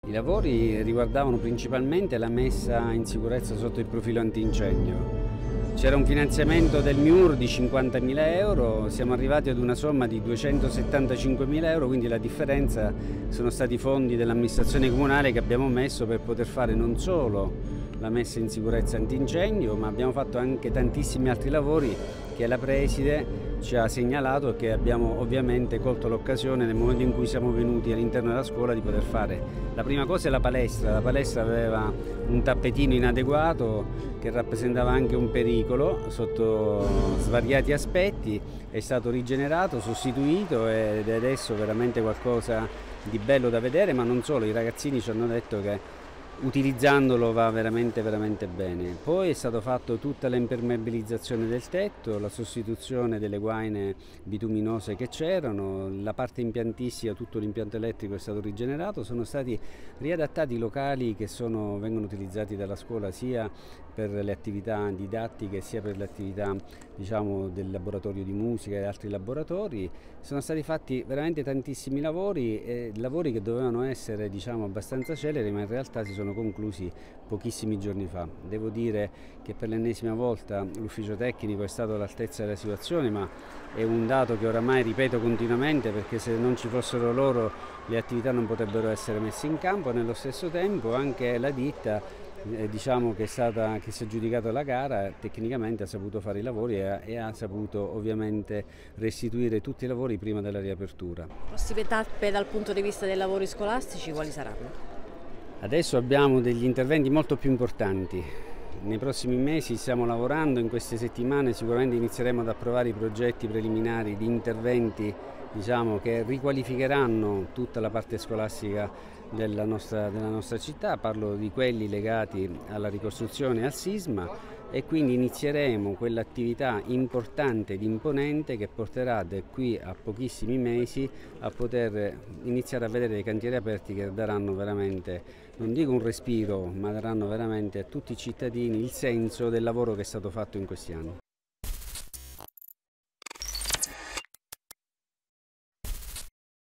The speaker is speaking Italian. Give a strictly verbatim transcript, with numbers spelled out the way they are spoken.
I lavori riguardavano principalmente la messa in sicurezza sotto il profilo antincendio. C'era un finanziamento del M I U R di cinquantamila euro, siamo arrivati ad una somma di duecentosettantacinquemila euro, quindi la differenza sono stati i fondi dell'amministrazione comunale che abbiamo messo per poter fare non solo la messa in sicurezza antincendio, ma abbiamo fatto anche tantissimi altri lavori che la preside ci ha segnalato e che abbiamo ovviamente colto l'occasione nel momento in cui siamo venuti all'interno della scuola di poter fare. La prima cosa è la palestra. La palestra aveva un tappetino inadeguato che rappresentava anche un pericolo sotto svariati aspetti, è stato rigenerato, sostituito ed è adesso veramente qualcosa di bello da vedere, ma non solo, i ragazzini ci hanno detto che utilizzandolo va veramente veramente bene. Poi è stato fatto tutta l'impermeabilizzazione del tetto, la sostituzione delle guaine bituminose che c'erano, la parte impiantistica, tutto l'impianto elettrico è stato rigenerato, sono stati riadattati i locali che sono, vengono utilizzati dalla scuola sia per le attività didattiche sia per le attività, diciamo, del laboratorio di musica e altri laboratori. Sono stati fatti veramente tantissimi lavori, e lavori che dovevano essere, diciamo, abbastanza celeri, ma in realtà si sono conclusi pochissimi giorni fa. Devo dire che per l'ennesima volta l'ufficio tecnico è stato all'altezza della situazione, ma è un dato che oramai ripeto continuamente, perché se non ci fossero loro le attività non potrebbero essere messe in campo. Nello stesso tempo anche la ditta Eh, diciamo che, è stata, che si è aggiudicata la gara, tecnicamente ha saputo fare i lavori e ha, e ha saputo ovviamente restituire tutti i lavori prima della riapertura. Prossime tappe dal punto di vista dei lavori scolastici quali saranno? Adesso abbiamo degli interventi molto più importanti. Nei prossimi mesi stiamo lavorando, in queste settimane sicuramente inizieremo ad approvare i progetti preliminari di interventi, diciamo, che riqualificheranno tutta la parte scolastica della nostra, della nostra città. Parlo di quelli legati alla ricostruzione e al sisma, e quindi inizieremo quell'attività importante ed imponente che porterà da qui a pochissimi mesi a poter iniziare a vedere dei cantieri aperti che daranno veramente, non dico un respiro, ma daranno veramente a tutti i cittadini il senso del lavoro che è stato fatto in questi anni.